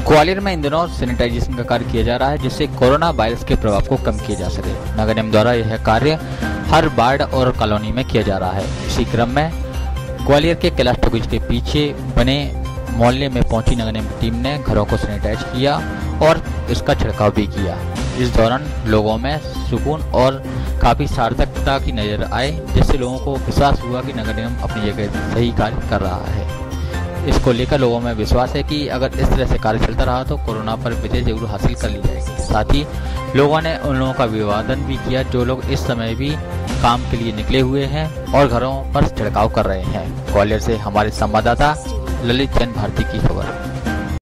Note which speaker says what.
Speaker 1: ग्वालियर में इन दिनों सैनिटाइजेशन का कार्य किया जा रहा है, जिससे कोरोना वायरस के प्रभाव को कम किया जा सके। नगर निगम द्वारा यह कार्य हर वार्ड और कॉलोनी में किया जा रहा है। इसी क्रम में ग्वालियर के कैलाश टॉकीज के पीछे बने मोहल्ले में पहुंची नगर निगम टीम ने घरों को सैनिटाइज किया और इसका छिड़काव भी किया। इस दौरान लोगों में सुकून और काफी सार्थकता की नजर आए, जिससे लोगों को विश्वास हुआ कि नगर निगम अपनी जगह सही कार्य कर रहा है। इसको लेकर लोगों में विश्वास है कि अगर इस तरह से कार्य चलता रहा तो कोरोना पर विजय जरूर हासिल कर ली जाएगी। साथ ही लोगों ने उन लोगों का अभिवादन भी किया जो लोग इस समय भी काम के लिए निकले हुए हैं और घरों पर छिड़काव कर रहे हैं। ग्वालियर से हमारे संवाददाता ललित जैन भारती की खबर।